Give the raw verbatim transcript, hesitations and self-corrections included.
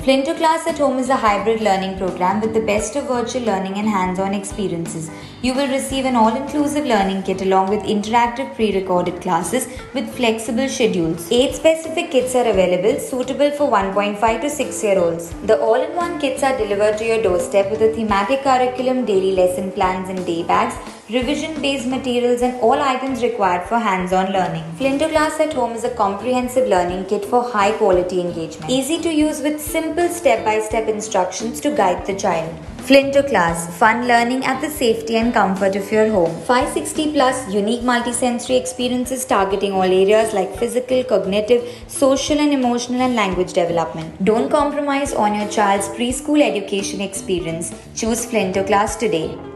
Flinto Class at Home is a hybrid learning program with the best of virtual learning and hands-on experiences. You will receive an all-inclusive learning kit along with interactive pre-recorded classes with flexible schedules. Eight specific kits are available, suitable for one point five to six year olds. The all-in-one kits are delivered to your doorstep with a thematic curriculum, daily lesson plans and day bags, revision-based materials and all items required for hands-on learning. Flinto Class at Home is a comprehensive learning kit for high-quality engagement. Easy to use with simple step-by-step instructions to guide the child. Flinto Class, fun learning at the safety and comfort of your home. five hundred sixty plus unique multisensory experiences targeting all areas like physical, cognitive, social and emotional and language development. Don't compromise on your child's preschool education experience. Choose Flinto Class today.